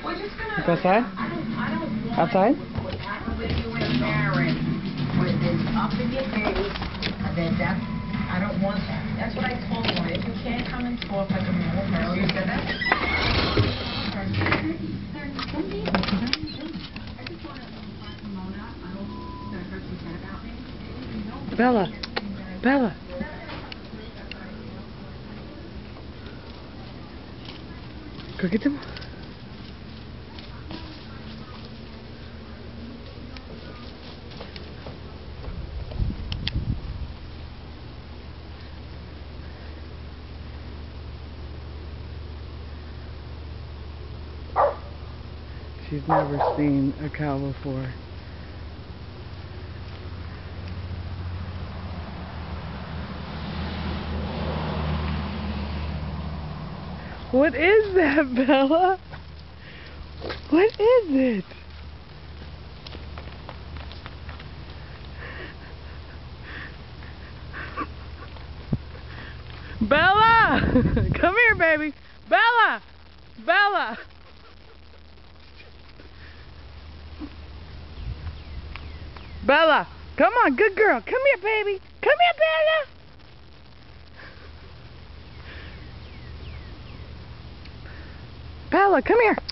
We're just gonna... Go outside? I don't want... Outside? What happens when you embarrass with this up in your face, and then that's... I don't want that. That's what I told him. If you can't come and talk like a normal girl, you said that. Bella. Bella. Go get them. She's never seen a cow before. What is that, Bella? What is it? Bella! Come here, baby! Bella! Bella! Bella! Come on, good girl! Come here, baby! Come here, Bella! Bella, come here!